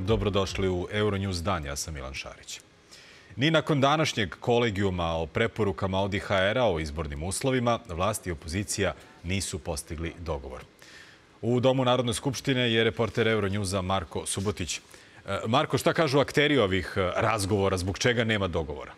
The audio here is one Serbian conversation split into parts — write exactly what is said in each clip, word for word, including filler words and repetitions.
Dobrodošli u Euronews dan, ja sam Milan Šarić. Ni nakon današnjeg kolegijuma o preporukama O D I H R-a o izbornim uslovima, vlasti i opozicija nisu postigli dogovor. U Domu Narodne skupštine je reporter Euronewsa Marko Subotić. Marko, šta kažu akteri ovih razgovora, zbog čega nema dogovora?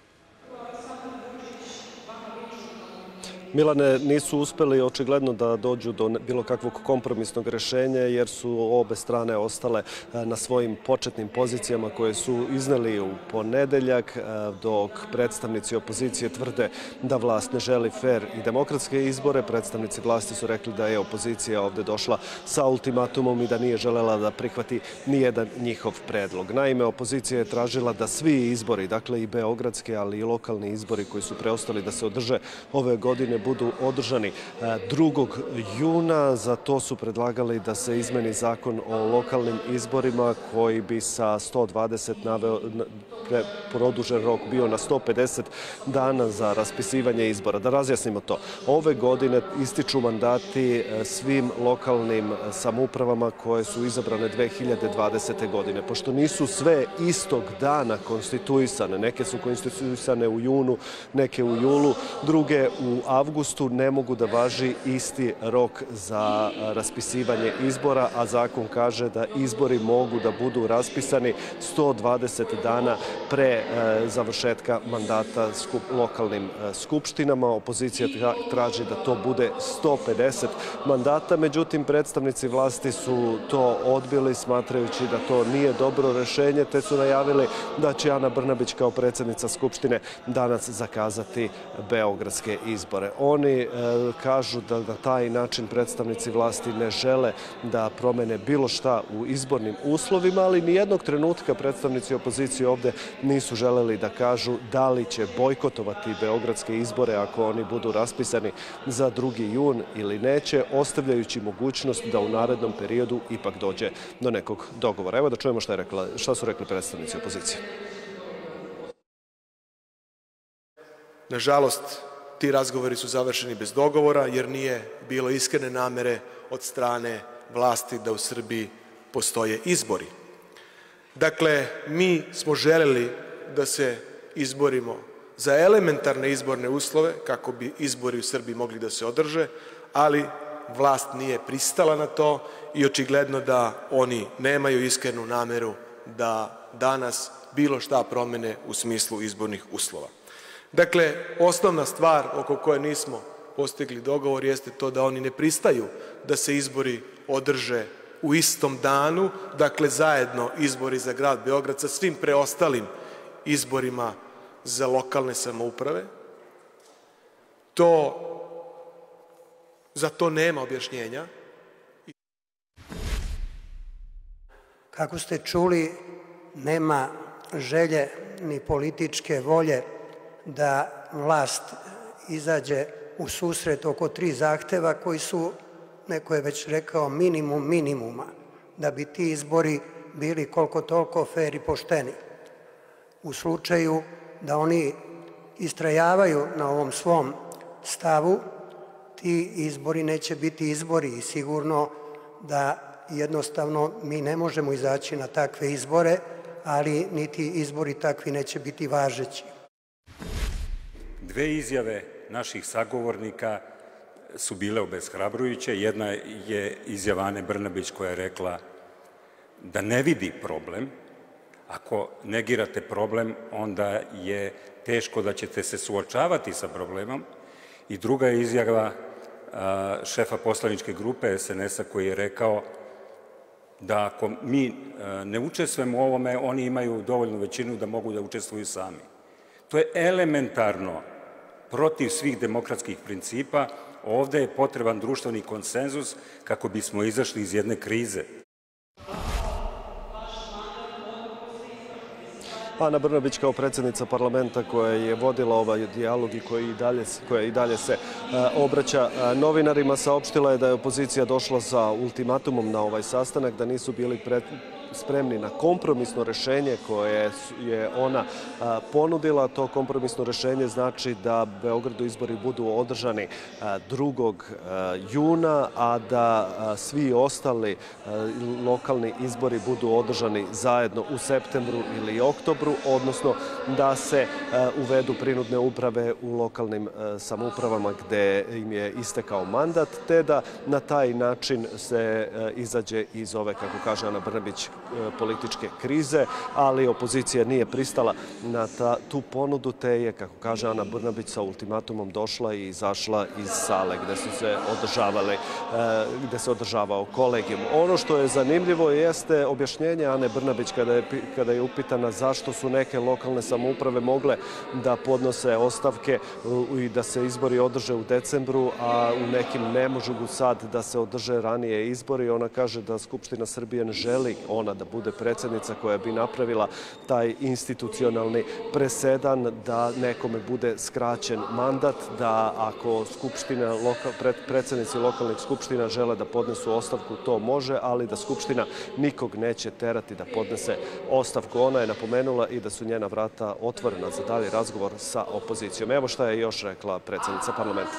Milane, nisu uspeli očigledno da dođu do bilo kakvog kompromisnog rešenja jer su obe strane ostale na svojim početnim pozicijama koje su izneli u ponedeljak, dok predstavnici opozicije tvrde da vlast ne želi fer i demokratske izbore. Predstavnici vlasti su rekli da je opozicija ovde došla sa ultimatumom i da nije želela da prihvati nijedan njihov predlog. Naime, opozicija je tražila da svi izbori, dakle i beogradske, ali i lokalni izbori koji su preostali da se održe ove godine, budu održani drugog juna. Za to su predlagali da se izmeni zakon o lokalnim izborima koji bi sa sto dvadeset naveo, produžen rok bio na sto pedeset dana za raspisivanje izbora. Da razjasnimo to. Ove godine ističu mandati svim lokalnim samoupravama koje su izabrane dve hiljade dvadesete. godine. Pošto nisu sve istog dana konstituisane, neke su konstituisane u junu, neke u julu, druge u avgustu, ne mogu da važi isti rok za raspisivanje izbora, a zakon kaže da izbori mogu da budu raspisani sto dvadeset dana pre završetka mandata lokalnim skupštinama. Opozicija traži da to bude sto pedeset mandata, međutim predstavnici vlasti su to odbili smatrajući da to nije dobro rešenje, te su najavili da će Ana Brnabić kao predsjednica Skupštine danas zakazati beogradske izbore. Oni kažu da na taj način predstavnici vlasti ne žele da promene bilo šta u izbornim uslovima, ali nijednog trenutka predstavnici opozicije ovde nisu želeli da kažu da li će bojkotovati beogradske izbore ako oni budu raspisani za drugi jun ili neće, ostavljajući mogućnost da u narednom periodu ipak dođe do nekog dogovora. Evo da čujemo šta, je rekla, šta su rekli predstavnici opozicije. Nažalost, ti razgovori su završeni bez dogovora jer nije bilo iskrene namere od strane vlasti da u Srbiji postoje izbori. Dakle, mi smo želeli da se izborimo za elementarne izborne uslove kako bi izbori u Srbiji mogli da se održe, ali vlast nije pristala na to i očigledno da oni nemaju iskrenu nameru da danas bilo šta promene u smislu izbornih uslova. Dakle, osnovna stvar oko koje nismo postigli dogovor jeste to da oni ne pristaju da se izbori održe u istom danu, dakle zajedno izbori za grad Beograd sa svim preostalim izborima za lokalne samouprave. To, za to nema objašnjenja. Kako ste čuli, nema želje ni političke volje da vlast izađe u susret oko tri zahteva koji su, neko je već rekao, minimum minimuma, da bi ti izbori bili koliko toliko fer i pošteni. U slučaju da oni istrajavaju na ovom svom stavu, ti izbori neće biti izbori i sigurno da jednostavno mi ne možemo izaći na takve izbore, ali niti izbori takvi neće biti važeći. Dve izjave naših sagovornika su bile obeshrabrujuće. Jedna je izjava Ane Brnabić koja je rekla da ne vidi problem. Ako negirate problem, onda je teško da ćete se suočavati sa problemom. I druga je izjava šefa poslaničke grupe S N S-a koji je rekao da ako mi ne učestvujemo u ovome, oni imaju dovoljnu većinu da mogu da učestvuju sami. To je elementarno protiv svih demokratskih principa. Ovde je potreban društveni konsenzus kako bismo izašli iz jedne krize. Ana Brnabić kao predsjednica parlamenta koja je vodila ovaj dijalog i koja i dalje, koja i dalje se obraća novinarima, saopštila je da je opozicija došla sa ultimatumom na ovaj sastanak, da nisu bili pred, spremni na kompromisno rešenje koje je ona ponudila. To kompromisno rešenje znači da Beogradu izbori budu održani drugog juna, a da svi ostali lokalni izbori budu održani zajedno u septembru ili oktobru, odnosno da se uvedu prinudne uprave u lokalnim samoupravama gde im je istekao mandat, te da na taj način se izađe iz ove, kako kaže Ana Brnabić, političke krize, ali opozicija nije pristala na ta, tu ponudu, te je, kako kaže Ana Brnabić, sa ultimatumom došla i izašla iz sale gde su se održavali, gde se održavao kolegijum. Ono što je zanimljivo jeste objašnjenje Ane Brnabić kada je, kada je upitana zašto su neke lokalne samouprave mogle da podnose ostavke i da se izbori održe u decembru, a u nekim ne možu sad da se održe ranije izbori. Ona kaže da Skupština Srbije ne želi ona da bude predsjednica koja bi napravila taj institucionalni presedan da nekome bude skraćen mandat, da ako skupština, predsjednici lokalnih skupština žele da podnesu ostavku, to može, ali da Skupština nikog neće terati da podnese ostavku. Ona je napomenula i da su njena vrata otvorena za dalji razgovor sa opozicijom. Evo šta je još rekla predsjednica parlamenta.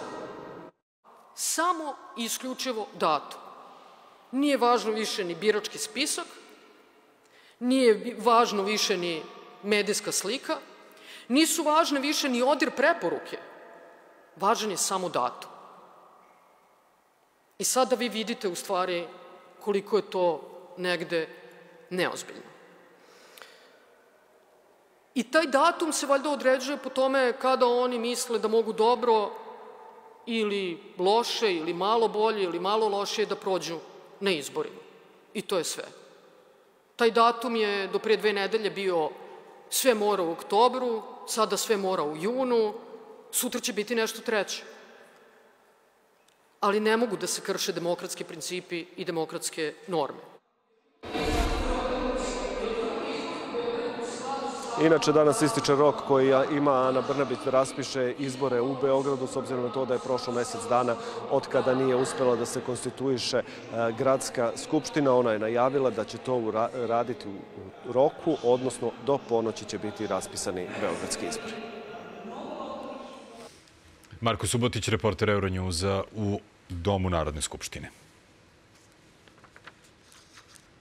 Samo i isključivo datum. Nije važno više ni birački spisak, nije važno više ni medijska slika, nisu važne više ni odir preporuke. Važan je samo datum. I sada vi vidite u stvari koliko je to negde neozbiljno. I taj datum se valjda određuje po tome kada oni misle da mogu dobro ili loše, ili malo bolje, ili malo lošije da prođu na izborima. I to je sve. Taj datum je do prije dve nedelje bio sve mora u oktobru, sada sve mora u junu, sutra će biti nešto treće. Ali ne mogu da se krše demokratski principi i demokratske norme. Inače, danas ističe rok koji ima Ana Brnabić da raspiše izbore u Beogradu, s obzirom na to da je prošlo mesec dana od kada nije uspela da se konstituiše gradska skupština. Ona je najavila da će to raditi u roku, odnosno do ponoći će biti raspisani beogradski izbori. Marko Subotić, reporter Euronewsa u Domu Narodne skupštine.